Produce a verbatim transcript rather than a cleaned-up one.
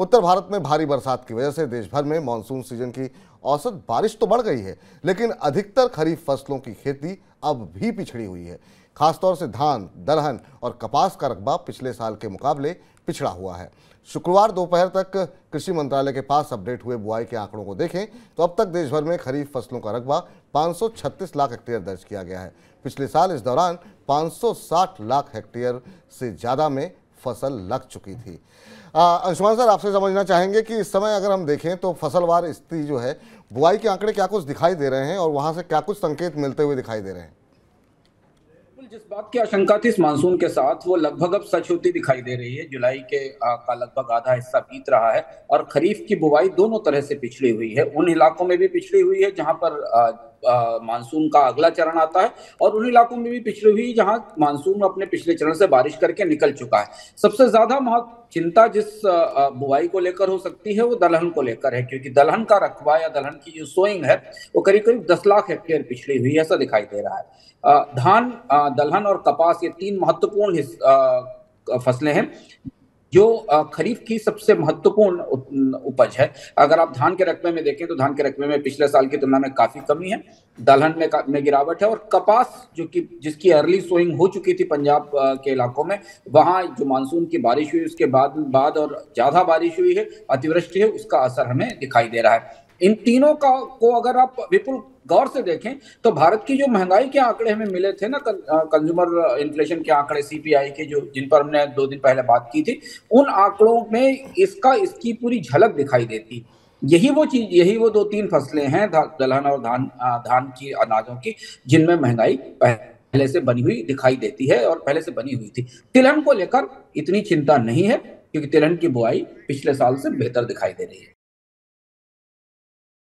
उत्तर भारत में भारी बरसात की वजह से देश भर में मानसून सीजन की औसत बारिश तो बढ़ गई है, लेकिन अधिकतर खरीफ फसलों की खेती अब भी पिछड़ी हुई है। खासतौर से धान, दलहन और कपास का रकबा पिछले साल के मुकाबले पिछड़ा हुआ है। शुक्रवार दोपहर तक कृषि मंत्रालय के पास अपडेट हुए बुआई के आंकड़ों को देखें तो अब तक देश भर में खरीफ फसलों का रकबा पाँच सौ छत्तीस लाख हेक्टेयर दर्ज किया गया है। पिछले साल इस दौरान पाँच सौ साठ लाख हेक्टेयर से ज़्यादा में फसल लग चुकी थी। अंशुमान सर, आपसे समझना चाहेंगे कि इस समय अगर हम देखें तो फसलवार स्थिति जो है, बुआई के आंकड़े क्या कुछ दिखाई दे रहे हैं और वहां से क्या कुछ संकेत मिलते हुए दिखाई दे रहे हैं? जिस बात की आशंका थी इस मानसून के साथ वो लगभग अब सच होती दिखाई दे रही है। जुलाई के आ, का लगभग आधा हिस्सा बीत रहा है और खरीफ की बुवाई दोनों तरह से पिछड़ी हुई है। उन इलाकों में भी पिछड़ी हुई है जहां पर मानसून का अगला चरण आता है और उन इलाकों में भी पिछड़ी हुई जहां मानसून अपने पिछले चरण से बारिश करके निकल चुका है। सबसे ज्यादा महत्व चिंता जिस बुवाई को लेकर हो सकती है वो दलहन को लेकर है, क्योंकि दलहन का रकबा या दलहन की जो सोइंग है वो करीब करीब दस लाख हेक्टेयर पिछड़ी हुई ऐसा दिखाई दे रहा है। धान, दलहन और कपास ये तीन महत्वपूर्ण फसलें हैं जो खरीफ की सबसे महत्वपूर्ण उपज है। अगर आप धान के रकबे में देखें तो धान के रकबे में पिछले साल की तुलना में काफी कमी है, दलहन में में गिरावट है और कपास जो कि जिसकी अर्ली सोइंग हो चुकी थी पंजाब के इलाकों में, वहां जो मानसून की बारिश हुई उसके बाद बाद और ज्यादा बारिश हुई है, अतिवृष्टि है, उसका असर हमें दिखाई दे रहा है। इन तीनों का को अगर आप विपुल गौर से देखें तो भारत की जो महंगाई के आंकड़े हमें मिले थे ना, कंज्यूमर इन्फ्लेशन के आंकड़े सीपीआई के, जो जिन पर हमने दो दिन पहले बात की थी, उन आंकड़ों में इसका इसकी पूरी झलक दिखाई देती। यही वो चीज यही वो दो तीन फसलें हैं दलहन और धान धान की अनाजों की जिनमें महंगाई पहले से बनी हुई दिखाई देती है और पहले से बनी हुई थी। तिलहन को लेकर इतनी चिंता नहीं है क्योंकि तिलहन की बुआई पिछले साल से बेहतर दिखाई दे रही है।